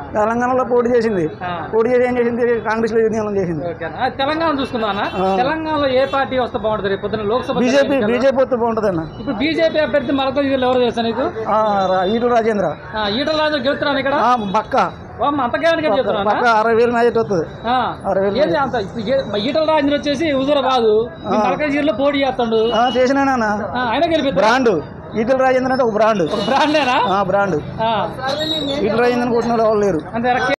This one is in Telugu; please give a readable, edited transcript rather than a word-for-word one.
తెలంగాణలో పోటీ చేసింది. పోటీ చేసి ఏం చేసింది? కాంగ్రెస్ లో యూనియన్ చేసింది. తెలంగాణ చూసుకుందామా? తెలంగాణలో ఏ పార్టీ వస్తే బాగుంటుంది? రేపు పొద్దున లోక్సభ బీజేపీ వస్తే బాగుంటుంది అన్న. ఇప్పుడు బీజేపీ అభ్యర్థి మల్కాజ్గిరిలో ఎవరు చేస్తారు నీకు? ఈటల రాజేంద్ర. ఈటల రాజేంద్ర గెలుస్తున్నాను ఇక్కడ పక్క అంత గ్యారెంటీ చెప్తున్నా. 60,000 మ్యాజిట్ వస్తుంది. ఈటల రాజేంద్ర వచ్చేసి హుజూరాబాద్ మల్కాజ్గిరిలో పోటీ చేస్తాడు. చేసినా ఆయన గెలిపిస్తారు. బ్రాండ్ ఈటల రాజేంద్ర అంటే ఒక బ్రాండ్. బ్రాండేనా? బ్రాండ్. ఈటల రాజేంద్ర కొట్టిన వాళ్ళు లేరు. అంతే.